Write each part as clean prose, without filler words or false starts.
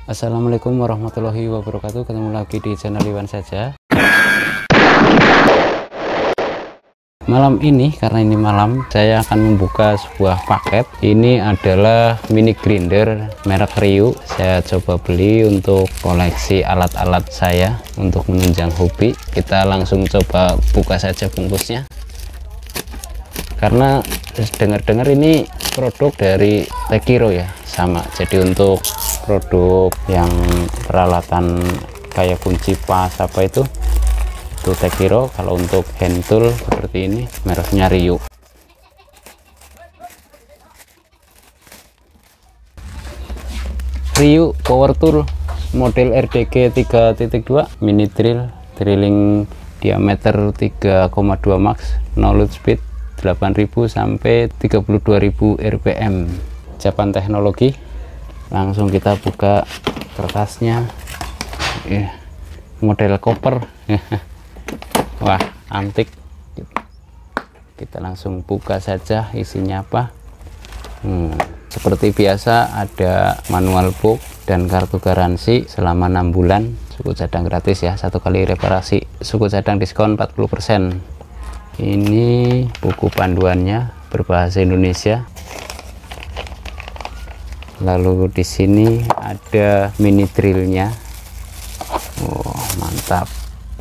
Assalamualaikum warahmatullahi wabarakatuh. Ketemu lagi di channel Iwan saja. Malam ini, karena ini malam, saya akan membuka sebuah paket. Ini adalah mini grinder merek Ryu. Saya coba beli untuk koleksi alat-alat saya untuk menunjang hobi. Kita langsung coba buka saja bungkusnya. Karena dengar-dengar ini produk dari Tekiro ya, sama. Jadi untuk produk yang peralatan kayak kunci pas apa itu Tekiro. Kalau untuk hand tool seperti ini mereknya Ryu. Ryu power tool model RDG 3.2 mini drill, drilling diameter 3,2 max, no load speed 8.000 sampai 32.000 rpm. Japan teknologi. Langsung kita buka kertasnya. Model koper. Wah, antik. Kita langsung buka saja isinya apa. Seperti biasa ada manual book dan kartu garansi selama 6 bulan. Suku cadang gratis ya, 1 kali reparasi. Suku cadang diskon 40%. Ini buku panduannya berbahasa Indonesia. Lalu di sini ada mini drillnya. Oh, mantap.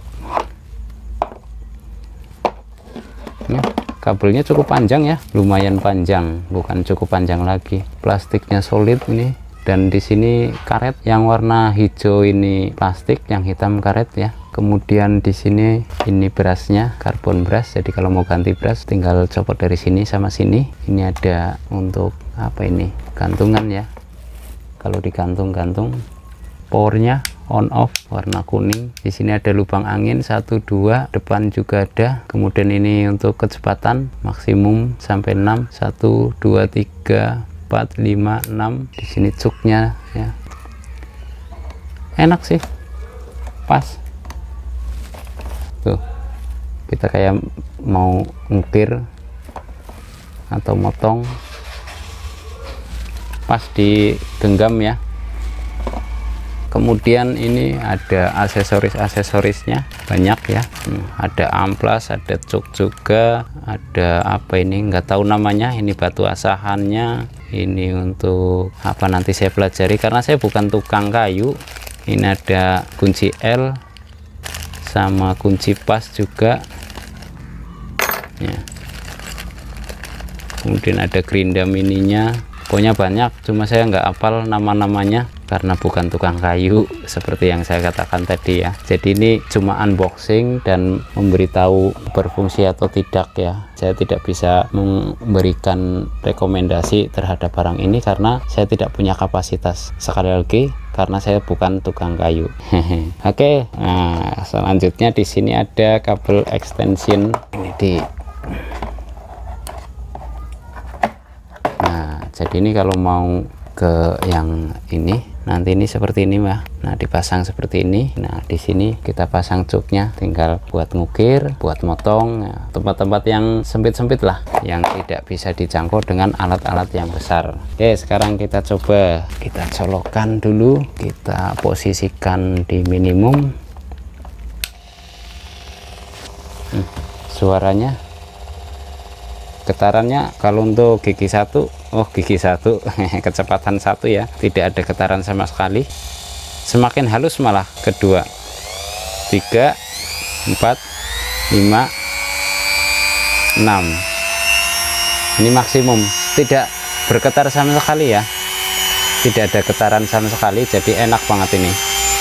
Kabelnya cukup panjang ya, lumayan panjang, bukan cukup panjang lagi. Plastiknya solid ini, dan di sini karet yang warna hijau ini plastik, yang hitam karet ya. Kemudian di sini ini brusnya, karbon brush. Jadi kalau mau ganti brush tinggal copot dari sini sama sini. Ini ada untuk apa ini? Gantungan ya. Kalau digantung-gantung, powernya on off warna kuning. Di sini ada lubang angin 1 2, depan juga ada. Kemudian ini untuk kecepatan maksimum sampai 6, 1 2 3 4 5 6. Di sini cuknya ya. Enak sih. Pas. Tuh. Kita kayak mau ngukir atau motong. Pas digenggam ya. Kemudian ini ada aksesorisnya banyak ya. Ada amplas, ada cuk juga, ada apa ini nggak tahu namanya. Ini batu asahannya. Ini untuk apa nanti saya pelajari karena saya bukan tukang kayu. Ini ada kunci L sama kunci pas juga ya. Kemudian ada gerinda mininya. Pokoknya banyak, cuma saya nggak hafal nama-namanya karena bukan tukang kayu seperti yang saya katakan tadi ya. Jadi ini cuma unboxing dan memberitahu berfungsi atau tidak ya. Saya tidak bisa memberikan rekomendasi terhadap barang ini karena saya tidak punya kapasitas. Sekali lagi karena saya bukan tukang kayu. Oke, nah selanjutnya di sini ada kabel extension ini di. Jadi ini kalau mau ke yang ini nanti ini seperti ini Mbak. Nah dipasang seperti ini. Nah di sini kita pasang cuknya, tinggal buat ngukir, buat motong. Tempat-tempat yang sempit-sempit lah, yang tidak bisa dijangkau dengan alat-alat yang besar. Oke, sekarang kita coba, kita colokkan dulu, kita posisikan di minimum. Suaranya, getarannya kalau untuk gigi 1, gigi 1 kecepatan 1 ya, tidak ada getaran sama sekali. Semakin halus malah kedua, 3 4 5 6. Ini maksimum, tidak bergetar sama sekali ya, tidak ada getaran sama sekali. Jadi enak banget ini.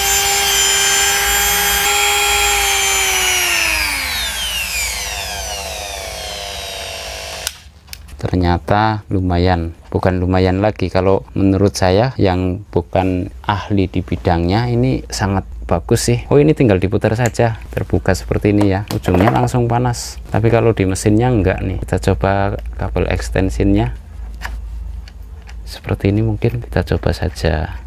Ternyata lumayan, bukan lumayan lagi, kalau menurut saya yang bukan ahli di bidangnya ini sangat bagus sih. Oh, ini tinggal diputar saja, terbuka seperti ini ya, ujungnya langsung panas. Tapi kalau di mesinnya enggak nih. Kita coba kabel extensionnya seperti ini, mungkin kita coba saja.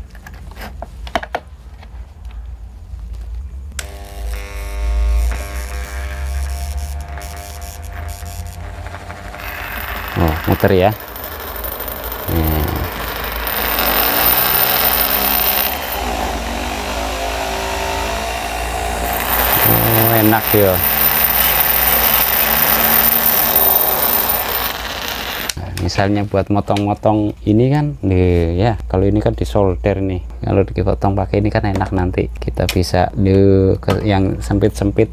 Muter ya. enak ya. Misalnya buat motong-motong ini kan ya, kalau ini kan disolder nih, kalau dipotong pakai ini kan enak, nanti kita bisa yang sempit-sempit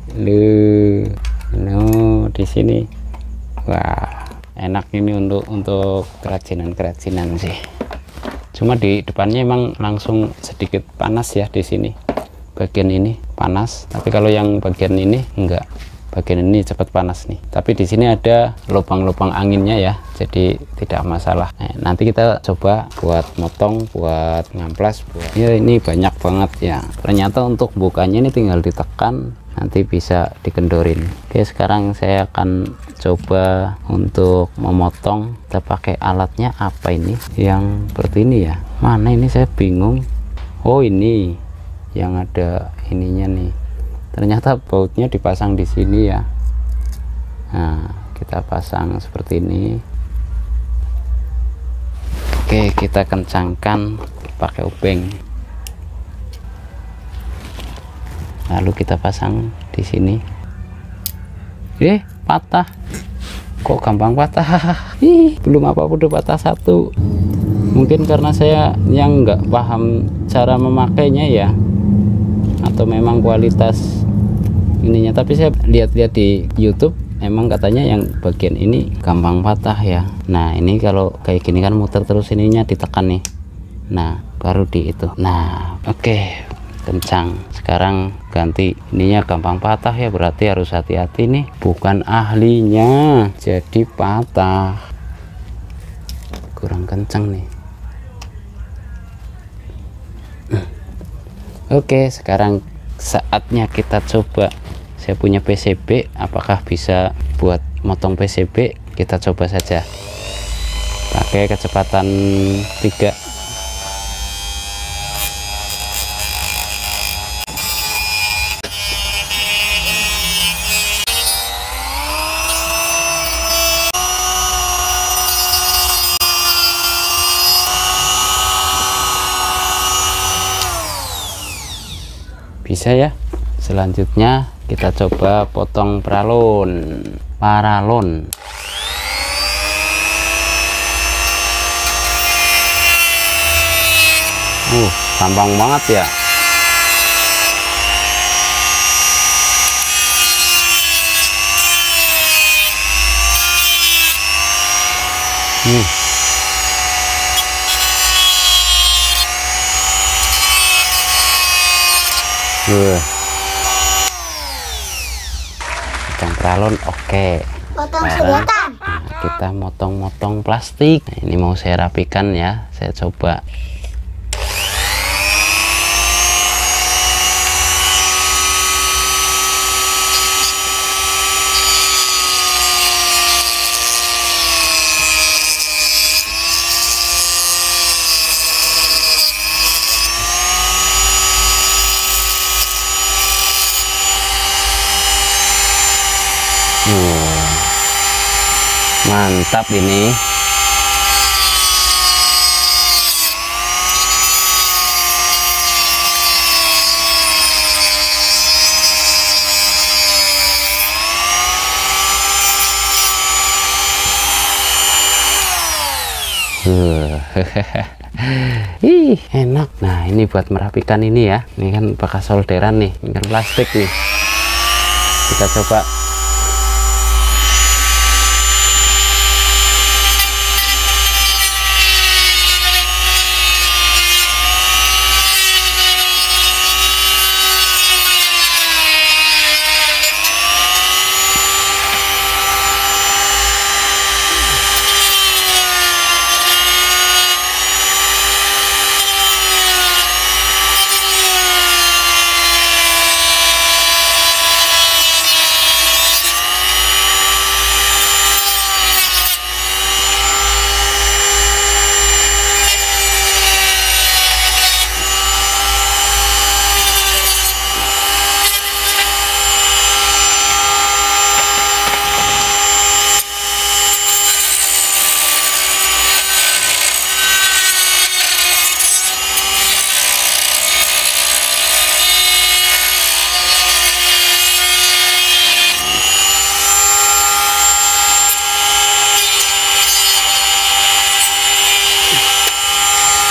di sini. Wah, enak ini untuk kerajinan sih. Cuma di depannya emang langsung sedikit panas ya, di sini bagian ini panas, tapi kalau yang bagian ini enggak, bagian ini cepat panas nih. Tapi di sini ada lubang-lubang anginnya ya, jadi tidak masalah. Nah, nanti kita coba buat motong, buat ngamplas, ya ini banyak banget ya. Ternyata untuk bukanya ini tinggal ditekan, nanti bisa dikendorin. Oke, sekarang saya akan coba untuk memotong. Kita pakai alatnya apa ini, yang seperti ini ya. Mana ini, saya bingung. Oh, ini yang ada ininya nih. Ternyata bautnya dipasang di sini ya. Nah, kita pasang seperti ini. Oke, kita kencangkan pakai obeng. Lalu kita pasang di sini. Patah. Kok gampang patah? Belum apa-apa udah patah satu. Mungkin karena saya yang nggak paham cara memakainya ya, atau memang kualitas ininya. Tapi saya lihat-lihat di YouTube, emang katanya yang bagian ini gampang patah ya. Nah, ini kalau kayak gini kan muter terus, ininya ditekan nih. Nah, baru di itu. Nah, oke, kencang. Sekarang ganti, ininya gampang patah ya, berarti harus hati-hati nih, bukan ahlinya jadi patah. Kurang kencang nih. Oke, sekarang saatnya kita coba. Saya punya PCB, apakah bisa buat motong PCB? Kita coba saja. Pakai kecepatan 3. Bisa ya. Selanjutnya kita coba potong paralon. Gampang banget ya. Potong paralon, oke. Potong sedotan. Nah, kita motong-motong plastik. Nah, ini mau saya rapikan ya, saya coba. Mantap ini. Ih, enak. Nah, ini buat merapikan ini ya. Ini kan bekas solderan nih, ini kan plastik nih. Kita coba.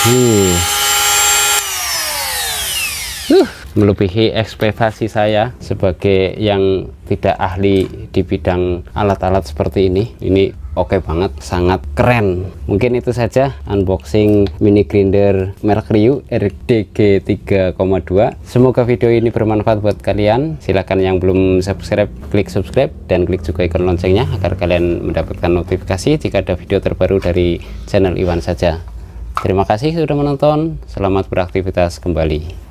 Melebihi ekspektasi saya sebagai yang tidak ahli di bidang alat-alat seperti ini. Ini oke banget, sangat keren. Mungkin itu saja unboxing mini grinder merek Ryu RDG 3,2. Semoga video ini bermanfaat buat kalian. Silahkan yang belum subscribe, klik subscribe dan klik juga ikon loncengnya agar kalian mendapatkan notifikasi jika ada video terbaru dari channel Iwan saja. Terima kasih sudah menonton. Selamat beraktivitas kembali.